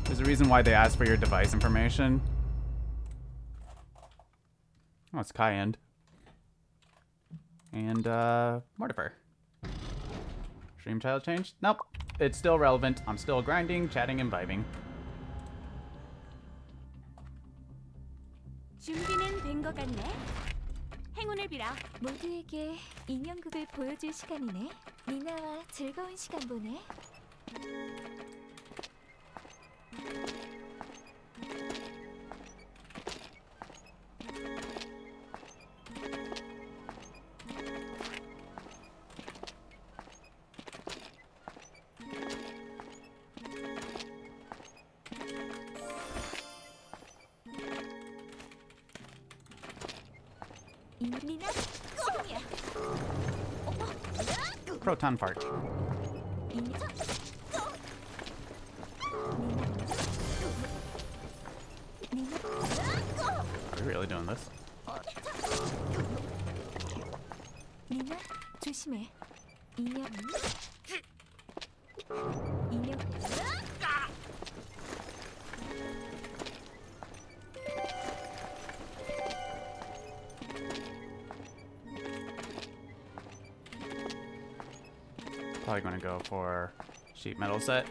There's a reason why they ask for your device information. Oh, it's Cayenne. And, Mortifer. Stream title changed? Nope. It's still relevant. I'm still grinding, chatting, and vibing. 준비는 된 것 같네. 행운을 빌어. 모두에게 인형극을 보여줄 시간이네. 미나와 즐거운 시간 보내. 미나, 지금이야. Proton fart. Are we really doing this? 미나, 조심해. 인형. 인형. Probably gonna go for sheet metal set.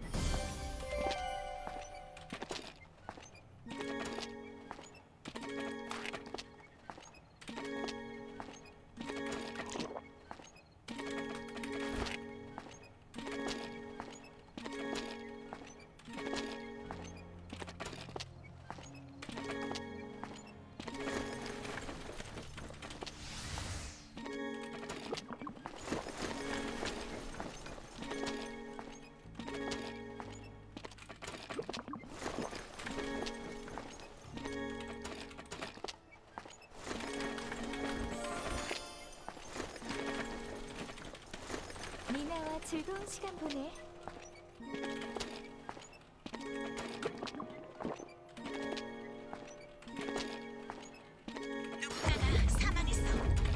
미나와 즐거운 시간 보내. 누군가가 사망했어.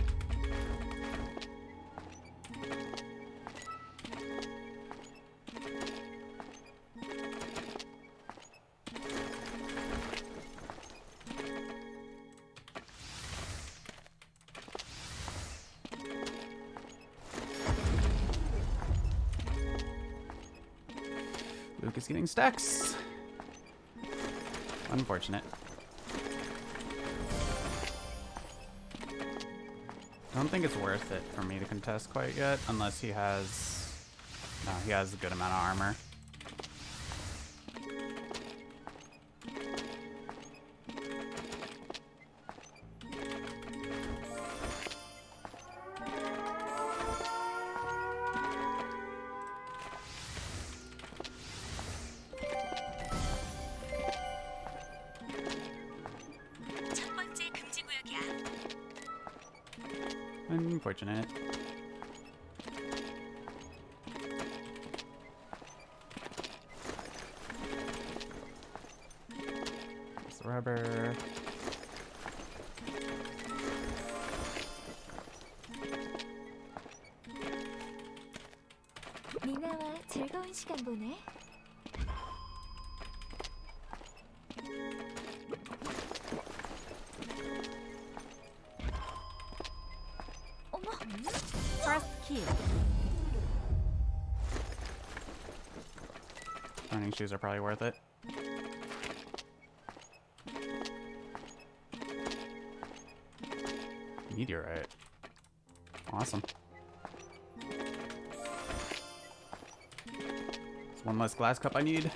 Luke is getting stacks. Unfortunate. Don't think it's worth it for me to contest quite yet, unless he has... No, he has a good amount of armor. 첫 번째 금지 구역이야. Unfortunate. It's the rubber. 미나와 즐거운 시간 보내. 어머, first kill. Running shoes are probably worth it. Meteorite. Awesome. There's one less glass cup I need.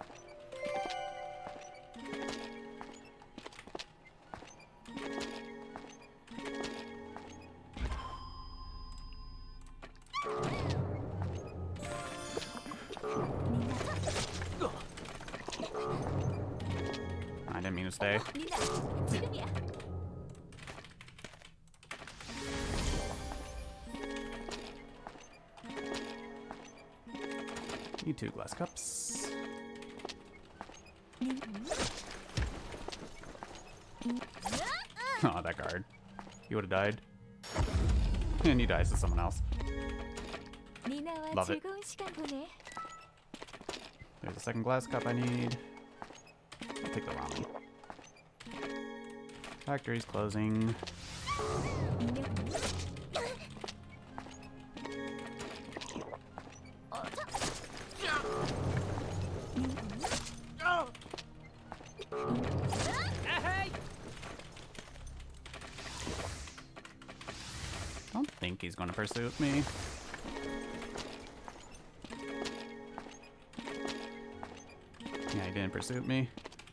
I didn't mean to stay. 미나, 지금이야. Need 2 glass cups. Oh, that guard. He would have died. And he dies to someone else. 미나와 Love it. 즐거운 시간 보내. There's a second glass cup I need. I'll take the ramen. Factory's closing. I don't think he's going to pursue me. Yeah, he didn't pursue me.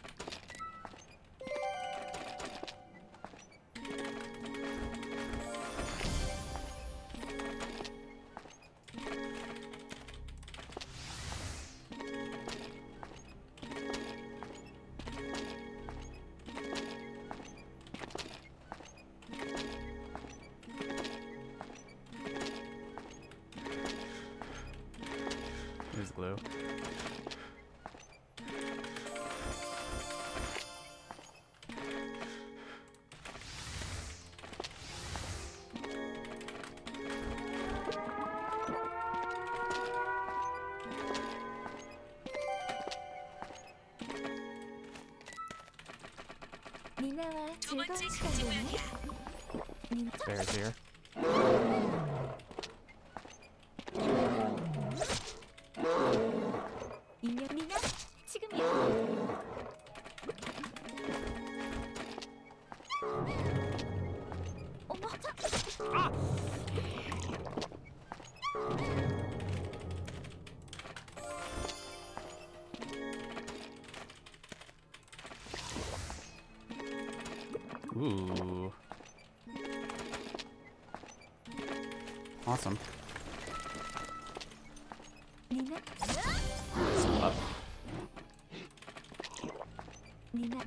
Here's glue. 니나와 즐거운 시간 보내. Bear's here. 인형 니나 지금이야. 어머, Ooh. Awesome. 니나, Up. 니나.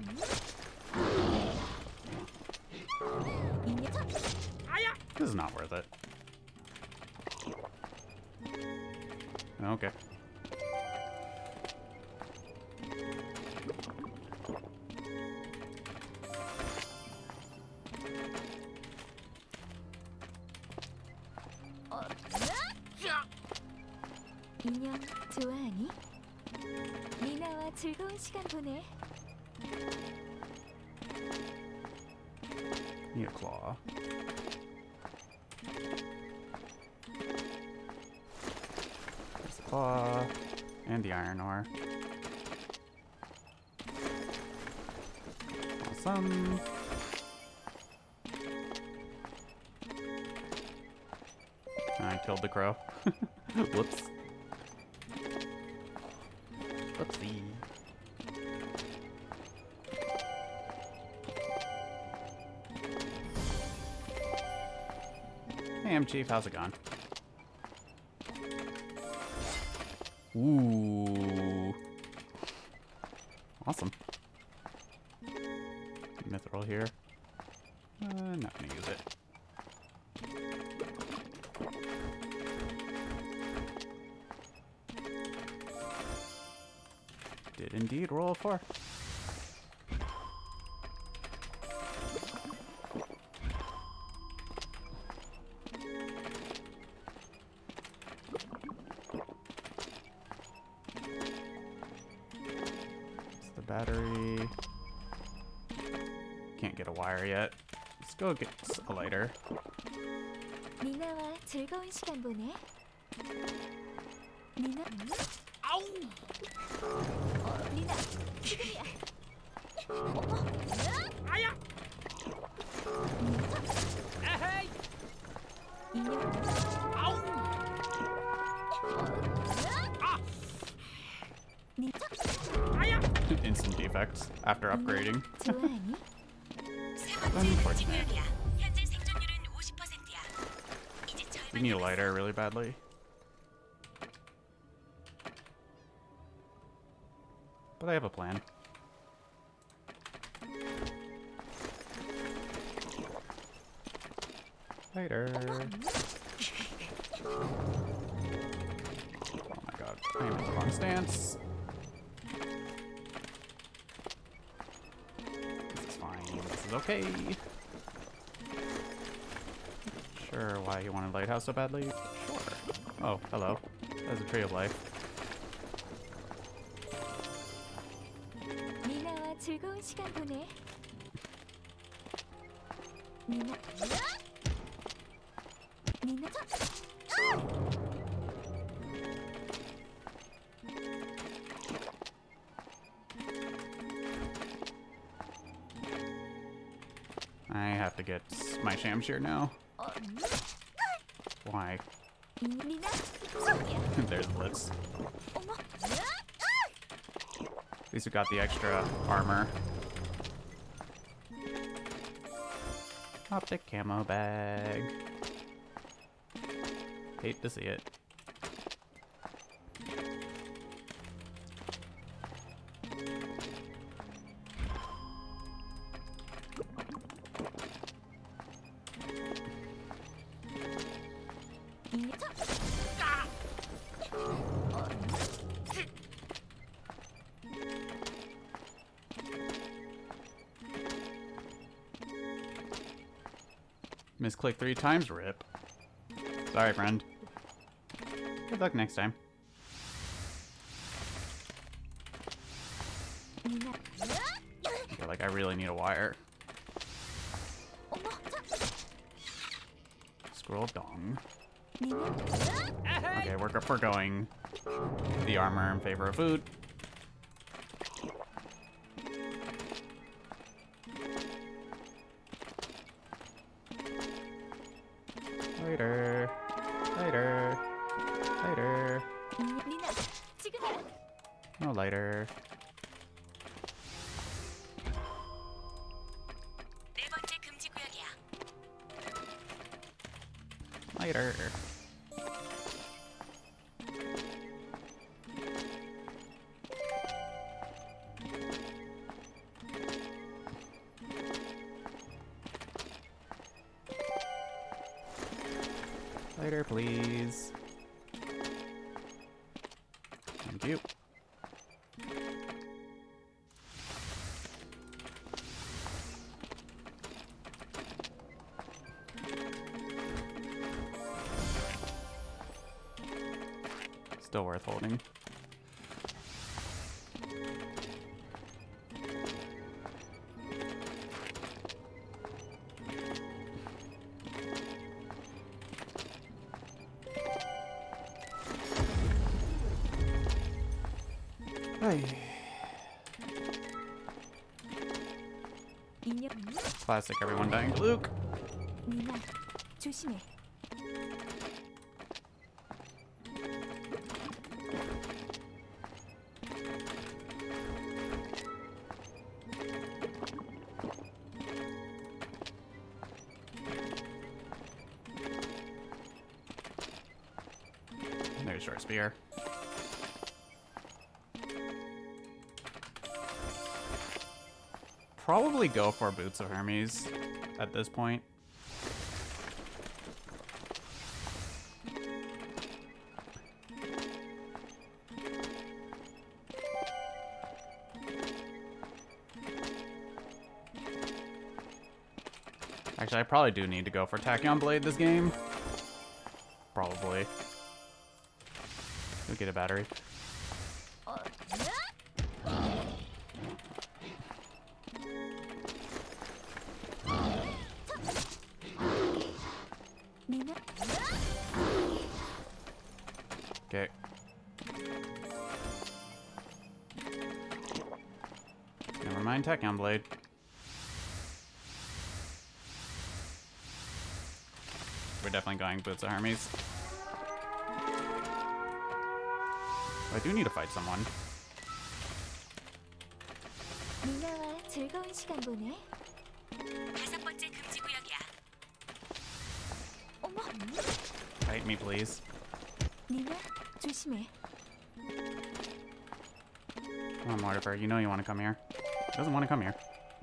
인형. This is not worth it. Okay. 인형 좋아하니? 니나와 즐거운 시간 보내. Need a claw. There's the claw and the iron ore. Awesome. I killed the crow. Whoops. Whoopsie. Hey, I'm Chief. How's it going? Ooh. Awesome. Mithril here. Not gonna use it. Did indeed roll a 4. It's the battery. Can't get a wire yet. Let's go get a lighter. 니나와 즐거운 시간 보내. 니나. 아우. 니나 지금이야. 어머. 아야. 에헤이. 인형. 아우. 아. 니나. 아야. Instant defects after upgrading. 좋아하니? Unfortunate. We need a lighter really badly. But I have a plan. Lighter. Oh my god, I am in the wrong stance. This is fine. This is okay. Sure, why you wanted Lighthouse so badly? Sure. Oh, hello. That's a Tree of Life. 즐거운 시간 보내. 니나. 니나. I have to get my Shamshir now. Why? 니나. There's Blitz. 어머. At least we got the extra armor. Optic camo bag. Hate to see it. Misclick 3 times, rip. Sorry, friend. Good luck next time. I feel like I really need a wire. Scroll dong. Okay, we're going the armor in favor of food. Later. Later. Later. No later. Later. Later, please. Thank you. Still worth holding. Hey. Classic, everyone dying to Luke. 니나, 조심해. There's short spear. Probably go for Boots of Hermes at this point. Actually, I probably do need to go for Tachyon Blade this game. Probably. Go get a battery. Okay. Never mind Tachyon Blade. We're definitely going Boots of Hermes. I do need to fight someone. 니나와 즐거운 시간 보내. 5번째 금지 구역이야. 어머. Fight me, please. 니나, 조심해. Come on, Mortifer. You know you want to come here. He doesn't want to come here.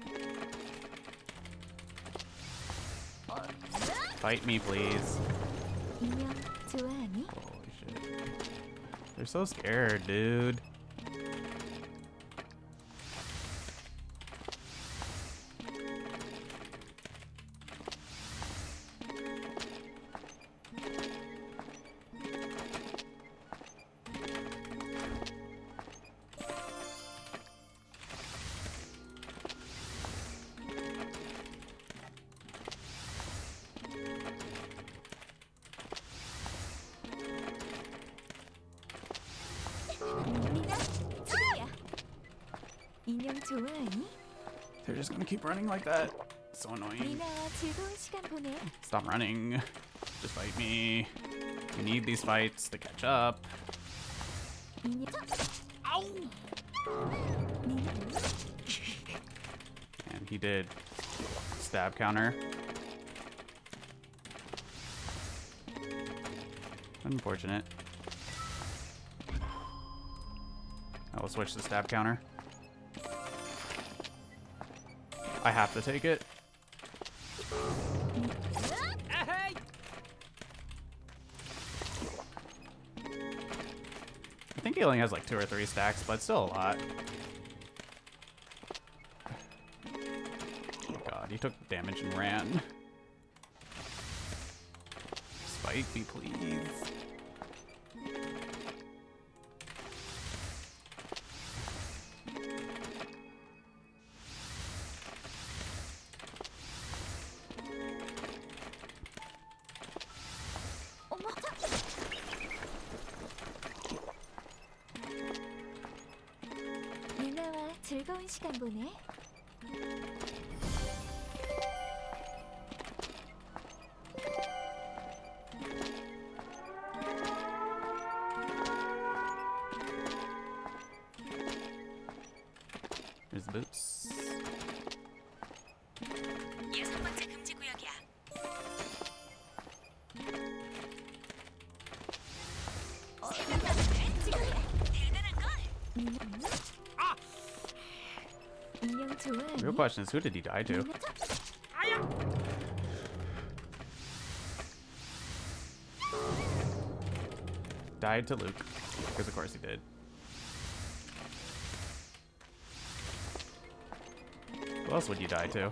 Fight me, please. 인형 좋아하니? Holy shit. They're so scared, dude. 인형 좋아하니? They're just gonna keep running like that. So annoying. 미나와 즐거운 시간 보내. Stop running. Just fight me. We need these fights to catch up. 인형. 미나. And he did stab counter. Unfortunate. I will switch to stab counter. I have to take it. I think he only has like 2 or 3 stacks, but still a lot. Oh god, he took damage and ran. Fight me, please. 어머. 미나와 즐거운 시간 보내. Here's the boots. 6번째 금지 구역이야. 대단한 걸. 미나. 인형 좋아하니? Real question is, who did he die to? Died to Luke, because of course he did. Who else would you die to?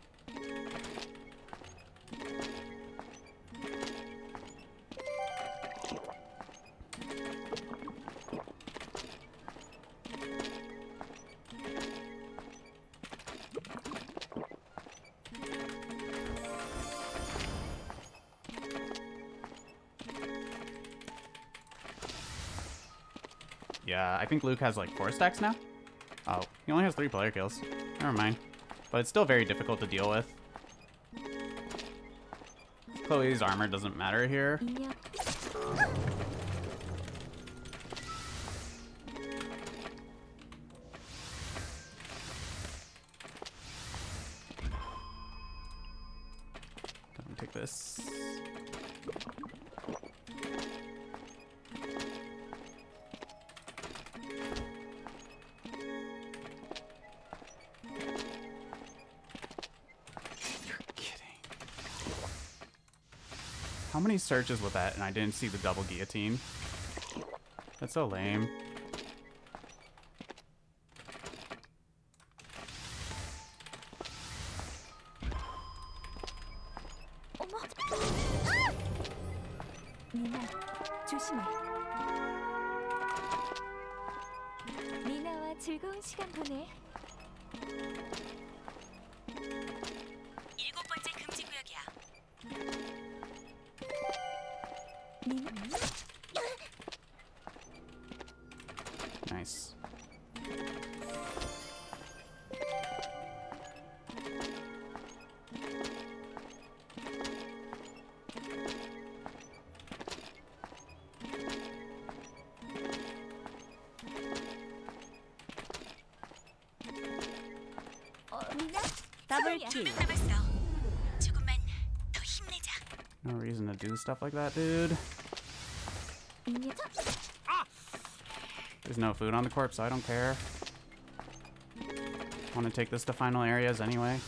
Yeah, I think Luke has like 4 stacks now. Oh, he only has 3 player kills. Never mind. But it's still very difficult to deal with. Chloe's armor doesn't matter here. 인형. Let me take this. How many searches with that and I didn't see the double guillotine? That's so lame. 어머. 미나, 조심해. 미나와 즐거운 시간 보내. 7번째 금지 구역이야. 미나. Nice. 미나. 더블 킬. 남았어. 조금만 더 힘내자. No reason to do stuff like that, dude. 인형. There's no food on the corpse, so I don't care. Want to take this to final areas anyway.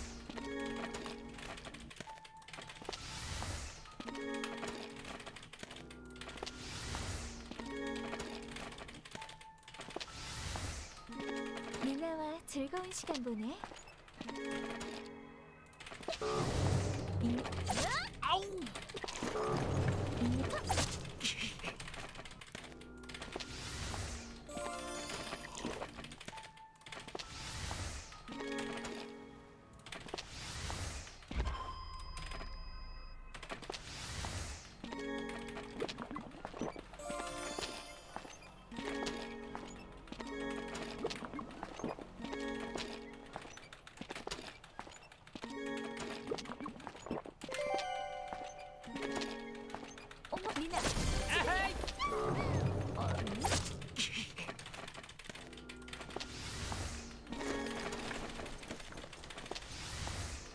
미나와 즐거운 시간 보내. 인형. 인형.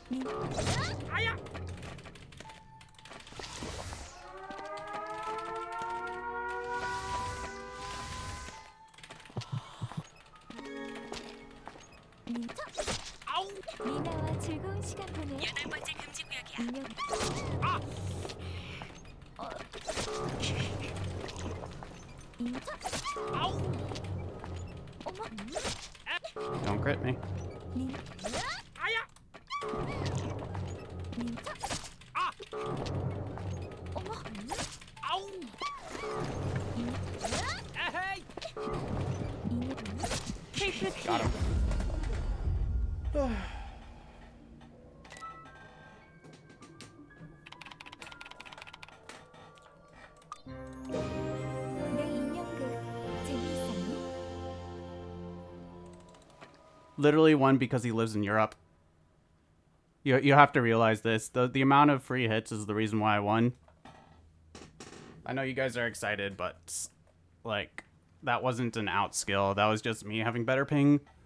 니 니나와 즐거운 시간 보내. 8번째 금지 구역이야. 인형 어머 Don't crit me. 니 니 어머 Got him. 내 인형극 재미있었니? Literally won because he lives in Europe. You have to realize this. The amount of free hits is the reason why I won. I know you guys are excited, but like that wasn't an out skill. That was just me having better ping.